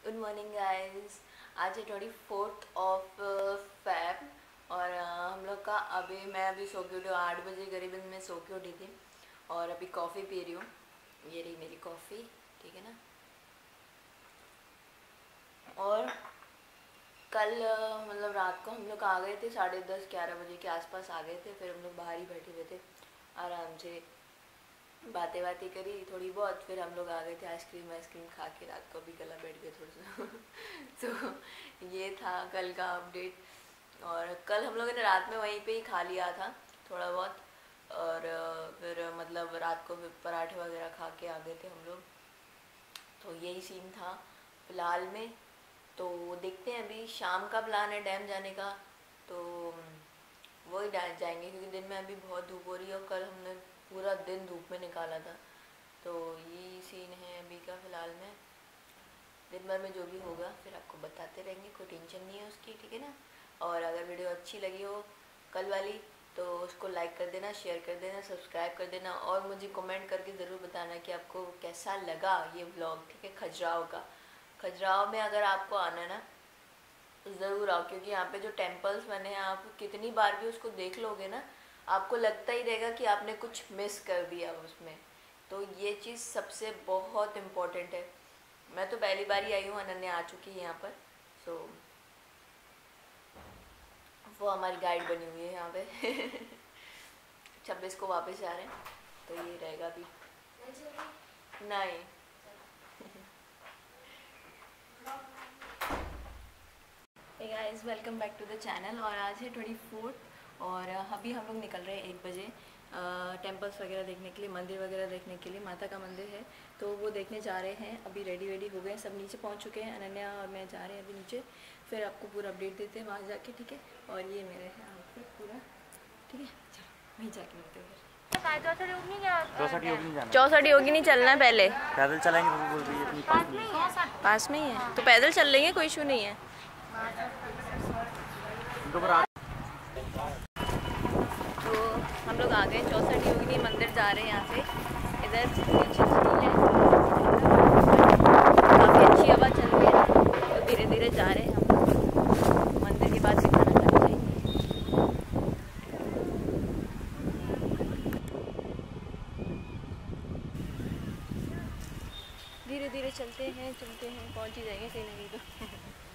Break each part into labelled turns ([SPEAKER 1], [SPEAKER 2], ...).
[SPEAKER 1] Good morning guys. आज है 24 of Feb और हम लोग का मैं अभी सो के उठी हूँ 8 बजे करीबन मैं सो के उठी थी और अभी कॉफ़ी पी रही हूँ। ये रही मेरी कॉफ़ी, ठीक है ना। और कल मतलब रात को हम लोग आ गए थे 10:30-11 बजे के आसपास आ गए थे। फिर हम लोग बाहर ही बैठे हुए थे, आराम से बातें करी थोड़ी बहुत। फिर हम लोग आ गए थे आइसक्रीम खा के, रात को भी गला बैठ गया थोड़ा सा तो ये था कल का अपडेट। और कल हम लोगों ने रात में वहीं पे ही खा लिया था थोड़ा बहुत, और फिर मतलब रात को पराठे वगैरह खा के आ गए थे हम लोग। तो यही सीन था फ़िलहाल में। तो देखते हैं, अभी शाम का प्लान है डैम जाने का, तो वही जाएंगे क्योंकि दिन में अभी बहुत धूप हो रही है और कल हमने पूरा दिन धूप में निकाला था। तो यही सीन है अभी का फ़िलहाल में। दिन भर में जो भी होगा फिर आपको बताते रहेंगे, कोई टेंशन नहीं है उसकी, ठीक है ना। और अगर वीडियो अच्छी लगी हो कल वाली तो उसको लाइक कर देना, शेयर कर देना, सब्सक्राइब कर देना और मुझे कमेंट करके ज़रूर बताना कि आपको कैसा लगा ये व्लॉग, ठीक है। खजुराहो का, खजुराहो में अगर आपको आना है ना तो ज़रूर आओ, क्योंकि यहाँ पे जो टेम्पल्स बने हैं आप कितनी बार भी उसको देख लोगे ना आपको लगता ही रहेगा कि आपने कुछ मिस कर दिया उसमें। तो ये चीज़ सबसे बहुत इम्पोर्टेंट है। मैं तो पहली बार ही आई हूँ, अनन्या आ चुकी है यहाँ पर, सो वो हमारी गाइड बनी हुई है यहाँ पे 26 को वापस जा रहे हैं, तो ये रहेगा अभी नहीं hey guys, welcome back to the channel. और आज है 24 और अभी हम लोग निकल रहे हैं 1 बजे टेम्पल्स वगैरह देखने के लिए, मंदिर वगैरह देखने के लिए। माता का मंदिर है तो वो देखने जा रहे हैं। अभी रेडी हो गए, सब नीचे पहुंच चुके हैं, अनन्या और मैं जा रहे हैं अभी नीचे। फिर आपको पूरा अपडेट देते हैं वहाँ जाके, ठीक है। और ये मेरे है आउटफिट पूरा, ठीक है। चलो वहीं जाके मिलते हैं। 64 योगी नहीं चलना है, पहले
[SPEAKER 2] पैदल चलेंगे तो बोल रही है
[SPEAKER 1] पास में ही है तो पैदल चल लेंगे, कोई इशू नहीं है। तो हम लोग आ गए 64 योगिनी मंदिर, जा रहे हैं यहाँ से। इधर अच्छी है, काफ़ी अच्छी हवा चल रही है, तो धीरे धीरे जा रहे हैं हम। मंदिर के बाद भी खाना खाना चाहिए। धीरे धीरे चलते हैं पहुँच ही जाएंगे कहीं ना कहीं तो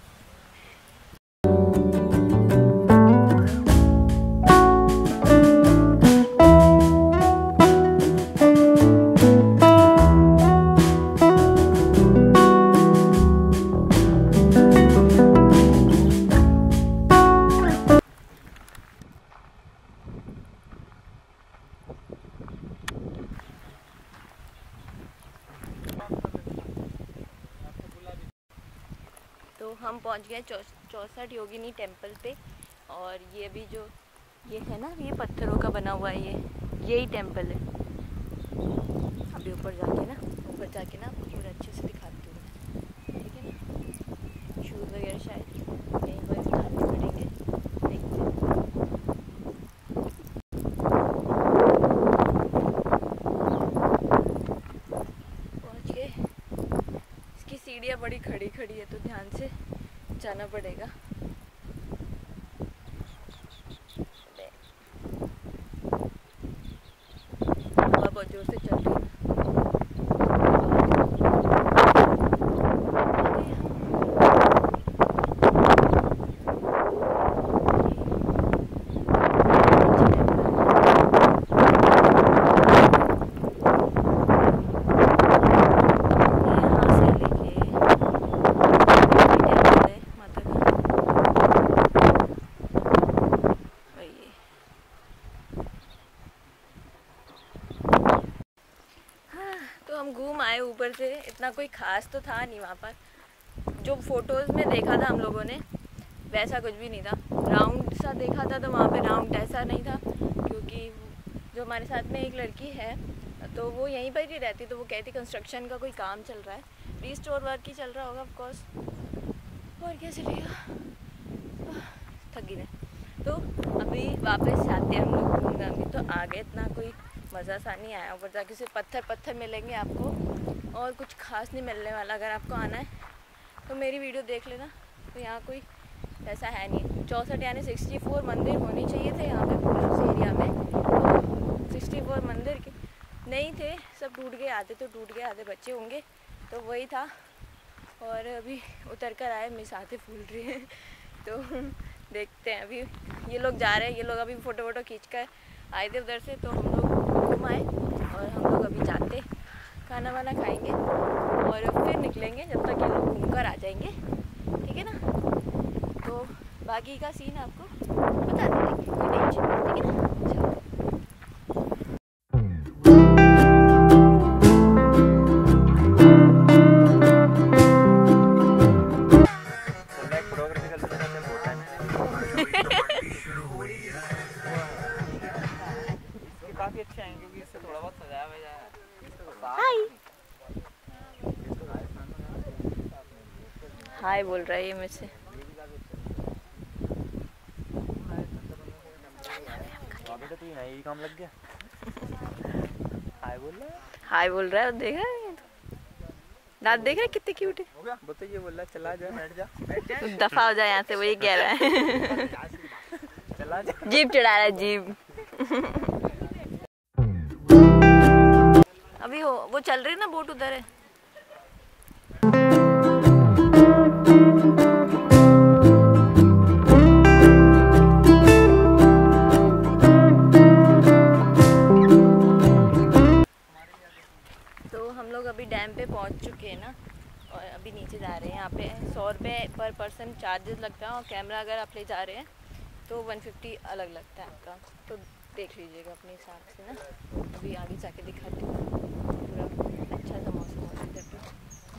[SPEAKER 1] तो हम पहुंच गए 64 योगिनी टेम्पल पे। और ये अभी जो ये है ना, ये पत्थरों का बना हुआ है, यही टेम्पल है। अभी ऊपर जाके ना आपको पूरा अच्छे से दिखाती हूँ, ठीक है ना। शूज़ वगैरह शायद यहीं पर उतारने पड़ेंगे, देखते हैं। पहुँच गए। इसकी सीढ़ियाँ बड़ी खड़ी है तो ध्यान से जाना पड़ेगा। हवा बहुत जोर से चल रही है। हम घूम आए ऊपर से, इतना कोई ख़ास तो था नहीं वहाँ पर। जो फ़ोटोज़ में देखा था हम लोगों ने वैसा कुछ भी नहीं था। राउंड सा देखा था तो वहाँ पे राउंड ऐसा नहीं था, क्योंकि जो हमारे साथ में एक लड़की है तो वो यहीं पर ही रहती, तो वो कहती कंस्ट्रक्शन का कोई काम चल रहा है, रीस्टोर वर्क ही चल रहा होगा ऑफकोर्स, और क्या चलेगा। थक गई मैं तो अभी वापस जाते हैं हम लोग घूम घाम के। तो आगे इतना कोई मज़ा सा नहीं आया, ऊपर जाके सिर्फ पत्थर मिलेंगे आपको और कुछ खास नहीं मिलने वाला। अगर आपको आना है तो मेरी वीडियो देख लेना। तो यहाँ कोई ऐसा है नहीं। 64 यानी 64 मंदिर होने चाहिए थे यहाँ पे उस एरिया में, तो 64 मंदिर के नहीं थे, सब टूट गए, आधे तो टूट गए, आधे बच्चे होंगे, तो वही था। और अभी उतर कर आए, मेरी साथी फूल रही है तो देखते हैं। अभी ये लोग जा रहे हैं, ये लोग अभी फ़ोटो वोटो खींच कर आए थे उधर से, तो हम लोग घूम आए और हम लोग अभी जाते खाना वाना खाएंगे और फिर निकलेंगे, जब तक ये लोग घूम कर आ जाएंगे, ठीक है ना। तो बाकी का सीन आपको बता देंगे, कोई टेंशन, ठीक है ना। चलो
[SPEAKER 2] काफी अच्छे हैं क्योंकि इससे थोड़ा बहुत सजाया हुआ है।
[SPEAKER 1] हाय बोल रहा है ये मुझसे।
[SPEAKER 2] तो यही काम लग गया। हाय बोल रहा है,
[SPEAKER 1] हाय बोल रहा है, देख रहा है, दांत देख रहे कितने क्यूट है।
[SPEAKER 2] वो तो ये बोल रहा चला जा, बैठ जा
[SPEAKER 1] दफा हो जाए यहाँ से, वही कह रहा है
[SPEAKER 2] चला जा।
[SPEAKER 1] जीप चढ़ा रहा है, जीप। अभी वो चल रही है ना, बोट उधर है। तो हम लोग अभी डैम पे पहुंच चुके हैं ना, और अभी नीचे जा रहे हैं। यहाँ पे 100 रुपये पर पर्सन चार्जेस लगता है, और कैमरा अगर आप ले जा रहे हैं तो 150 अलग लगता है आपका। तो देख लीजिएगा अपने हिसाब से ना। अभी आगे जाके दिखाती हूँ, पूरा अच्छा सा मौसम होता है इधर पे।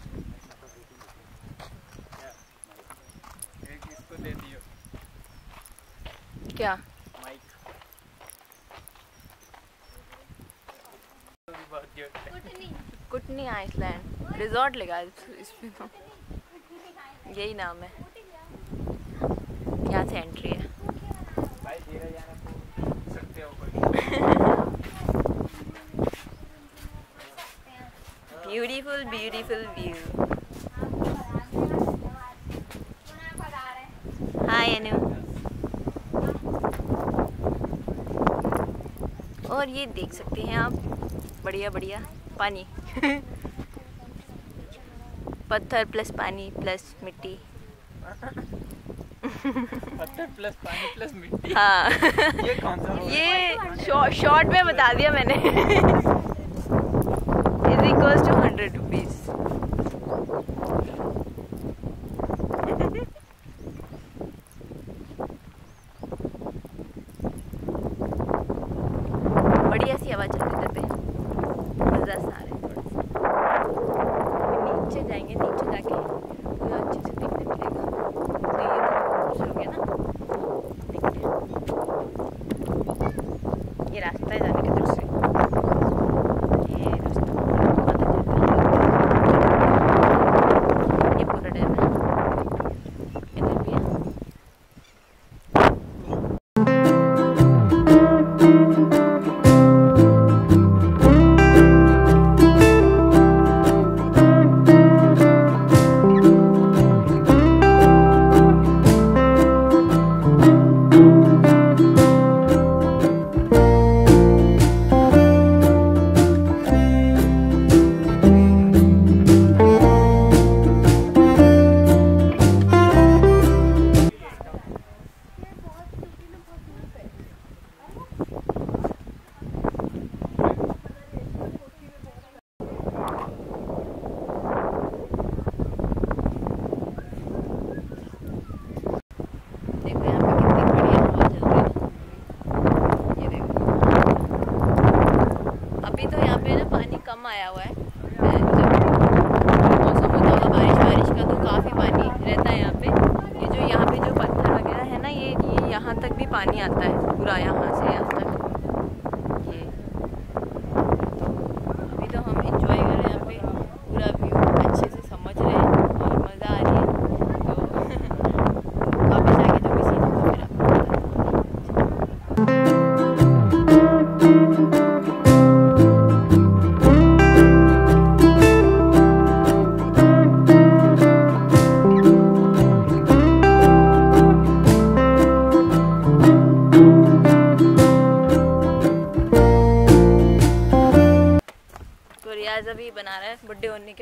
[SPEAKER 2] इसको दे दियो
[SPEAKER 1] क्या
[SPEAKER 2] माइक।
[SPEAKER 1] कुटनी आइसलैंड रिजॉर्ट लगा इसमें, तो यही नाम है। यहाँ से एंट्री है।
[SPEAKER 2] भाई धीरे जाना सकते हो कोई।
[SPEAKER 1] Beautiful beautiful view. Hi Anu. और ये देख सकते हैं आप, बढ़िया बढ़िया पानी पत्थर प्लस पानी प्लस मिट्टी।
[SPEAKER 2] पत्थर प्लस पानी प्लस मिट्टी।
[SPEAKER 1] हाँ
[SPEAKER 2] ये कौन सा रोड है?
[SPEAKER 1] ये शॉर्ट में बता दिया मैंने। Is equals to 100 rupees. बढ़िया सी हवा चल रही है, मजा सा आ रहा है थोड़ा सा। नीचे जाएंगे, नीचे जाके पूरा अच्छे से देखने मिलेगा। तो ये तो शुरू हो गया ना, देखते हैं। ये रास्ता है जाने की तरफ से, ये रास्ता बहुत अच्छा है। ये पूरा डैम है, इधर भी है।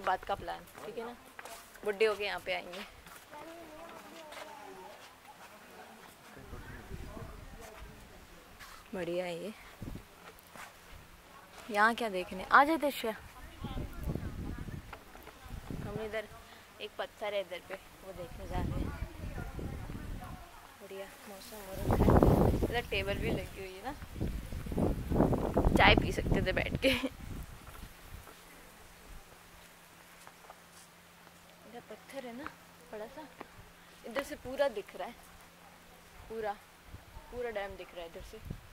[SPEAKER 1] बाद का प्लान, ठीक है ना? बुढ़े हो के यहाँ पे आएंगे। बढ़िया है ये। यहाँ क्या देखने आ जाए दृश्य। हम इधर एक पत्थर है इधर पे, वो देखने जा रहे हैं। बढ़िया मौसम हो रहा है। इधर टेबल भी लगी हुई है ना, चाय पी सकते थे बैठ के। इधर पत्थर है ना बड़ा सा, इधर से पूरा दिख रहा है, पूरा पूरा डैम दिख रहा है इधर से।